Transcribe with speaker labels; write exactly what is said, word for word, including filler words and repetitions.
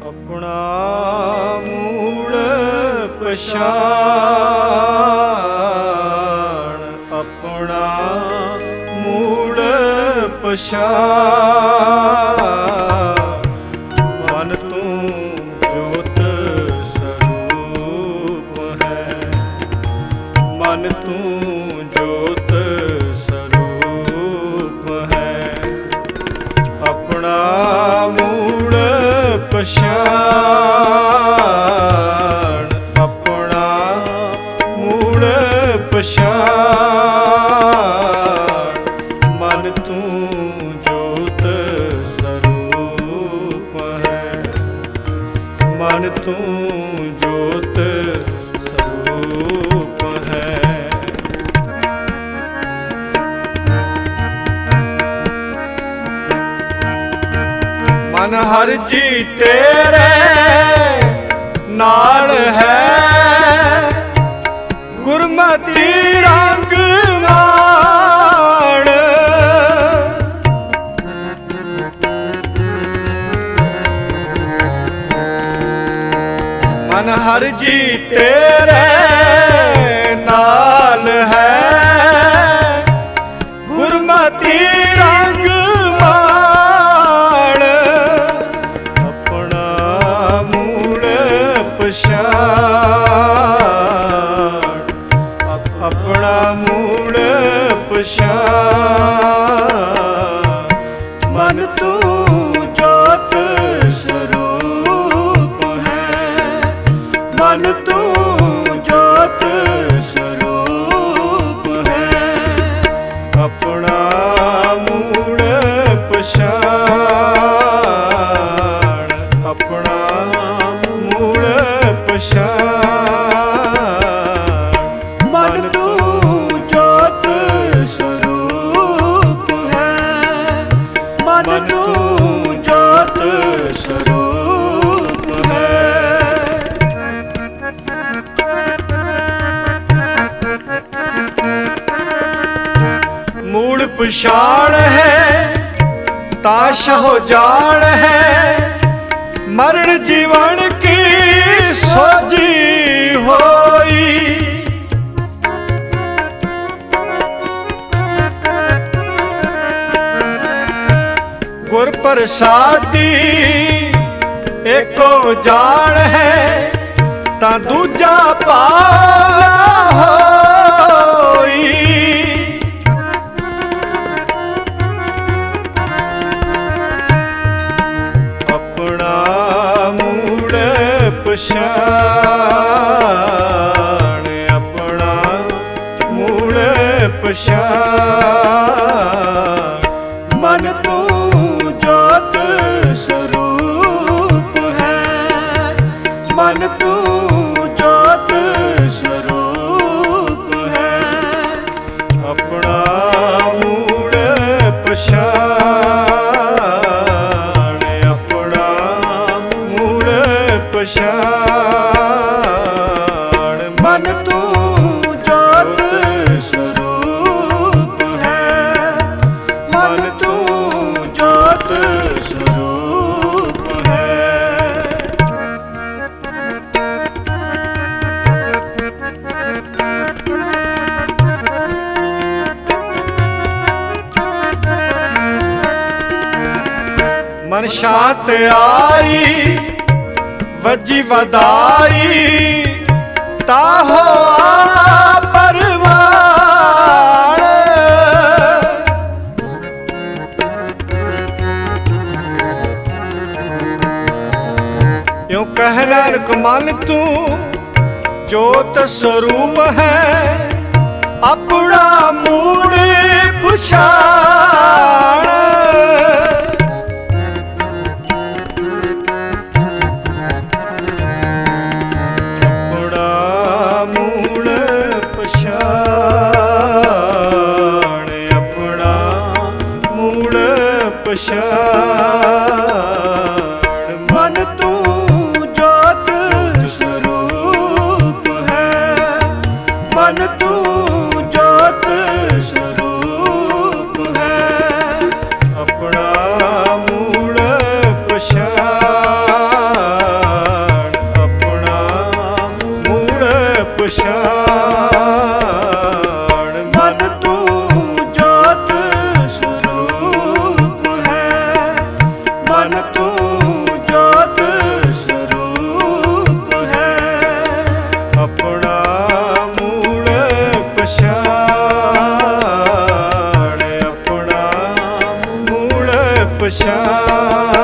Speaker 1: अपना मूल पछाण, अपना मूल पछाण। मन तू जोत स्वरूप है, मन तू जोत स्वरूप है। अपना मूल पछाण, अपना मूल पछाण। मन तू जोत स्वरूप है, मन तू जोत स्वरूप है। मन हर जी तेरे नाल है, गुरमति रंग मान। मन हर जी तेरे नाल है, गुरमति रंग मान। अपना मूल पछाण, अपना मूल पछाण। मन तू जोत स्वरूप है, मन तू जोत स्वरूप है। अपना मूल पछाण, अपना मूल पछाण। मन तू जोत स्वरूप है, मन तू जोत स्वरूप है। मूल पछाण है ताश हो जान है, मरण जीवन की सोजी होई। गुर प्रसादी एको जान है, ता दूजा पाला होई। अपना मूल पछाण, अपना मूल पछाण। मन तू जोत स्वरूप है, मन तू जोत स्वरूप है। अपना मूल पछाण, अपना मूल पछाण। मन तू जोत स्वरूप है, मन तू जोत स्वरूप है। मन शांत आई वजी वदाई, ताहो परवान। यूं कह नानक मन तू जोत स्वरूप है, अपना मूल पछाण। अपना मूल पछाण, अपना मूल पछाण। मन तू जोत स्वरूप है, मन तू जोत स्वरूप है। ਜਾਣ।